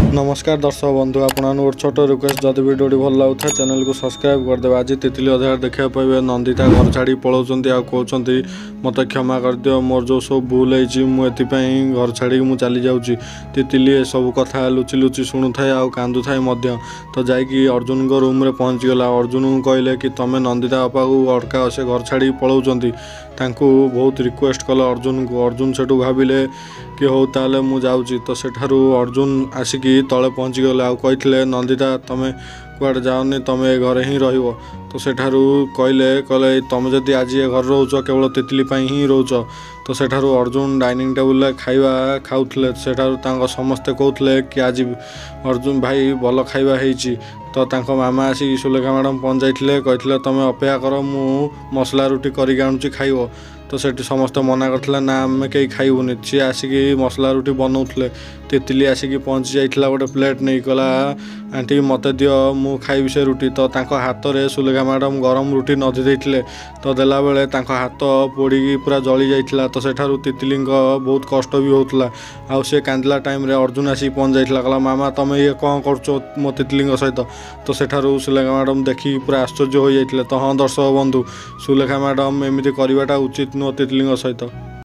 नमस्कार दर्शक बंधु आपन छोट रिक्वेस्ट जदि वीडियो भल लगुता चैनल को सब्सक्राइब करदे। आज तितली अध्याय देखा पाइबे नंदिता घर छाड़ी पलाउंट आ कहते मत क्षमा कर दियो मोर जो सब भूल होती घर छाड़ी मु चली जाऊँगी। तितली ए सब कथा लुचि लुचि शुणु थाए आ कांदु थाए तो जाकि अर्जुन को रूम रे पहुँच गला। अर्जुन को कहले कि तमें नंदिता बापा को अड़का से घर छाड़ी पलाउंट बहुत रिक्वेस्ट कला अर्जुन को। अर्जुन से भाविले कि हो ताले मु जाऊँगी। तो सेठारू अर्जुन आसिकी तले पहुँची गले आ कही नंदिता तमें कुआडे जाओनी तमें घरे ही रहिबो। तो सेठारू कहले तमें जदि आज ये घर रोच केवल तितली ही रोच। तो सेठारू अर्जुन डाइनिंग टेबुल खाइबा खाऊले सेठारू समस्ते कहते कि आज अर्जुन भाई भल खाइबा होइछि। तो तांको मामा आसी सुलेखा मैडम पहुँच जाइए कहते तमें अपेक्षा कर मु मसला रुटी करके आणुची खाइबो। तो सेठी समस्ते मना करथिला ना आम कहीं खाइबुनी। सी आसिकी मसला रुटी बनाऊले तितली आसिकी पहुँची जाइथिला गोटे प्लेट नहीं कला आंटी मते दियो मु खाइबी से रुटी। तो तांको हाथ रे सुलेखा मैडम गरम रुटी नदी देइथिले तो देला बेले तांको हाथ पोड़ी पूरा जली जाइथिला। तो सेठारू तितली बहुत कष्ट भी होउतला। आ से कांदला टाइम रे अर्जुन आसी पहुँच जाइथिला कहला मामा तमें ये कौन करछो मो तितली सहित। तो सेठारू सुलेखा मैडम देखी पूरा आश्चर्य हो जाइथिले। तो हाँ दर्शक बंधु सुलेखा मैडम एमती करवाटा उचित नुह तितली सहित।